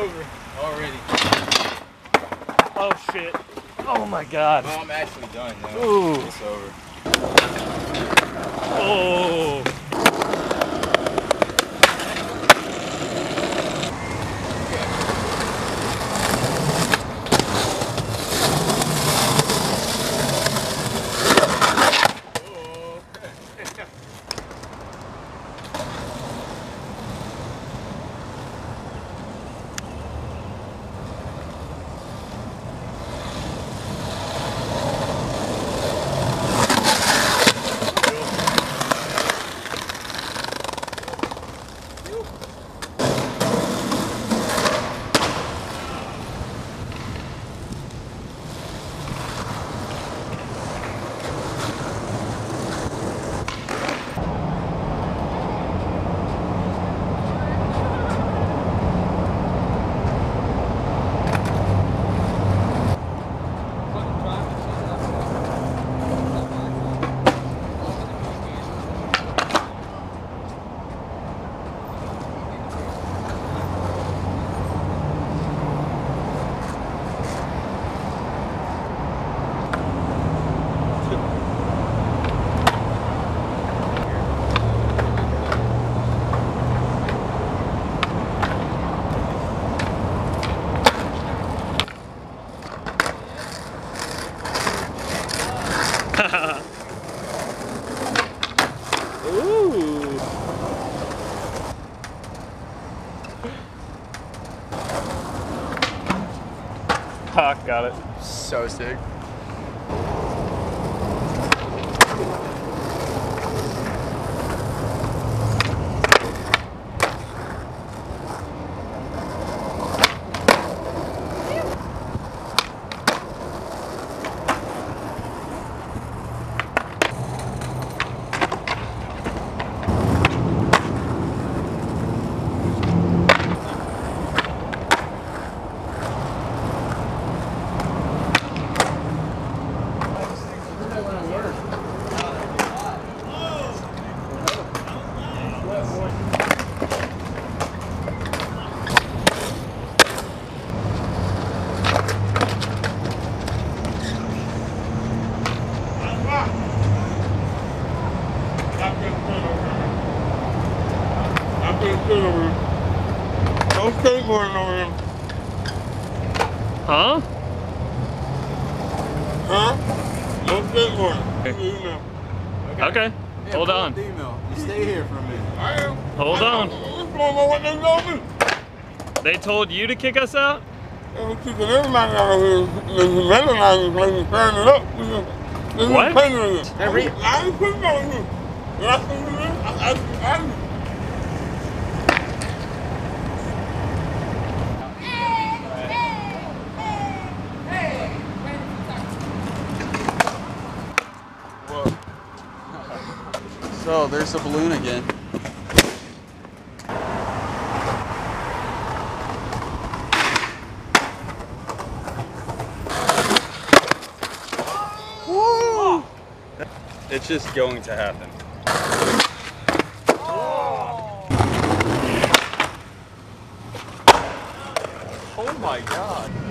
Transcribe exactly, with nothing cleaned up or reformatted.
over already. Oh shit. Oh my god. Well, I'm actually done now. Ooh. It's over. Oh. Ooh. Ha, got it. So sick. No skateboarding over him. Huh? Huh? No skateboarding. Okay. Okay. Yeah, Hold pull on. up the email. You stay here for a minute. I am. Hold I on. don't know what they told me. They told you to kick us out? They were kicking everybody out of here. They was vandalizing the place and tearing it up. This is- this is What? painting it. Every- I ain't putting on you. You asked me to do this? I asked you. I asked you. So there's a balloon again. Woo! It's just going to happen. Oh my god.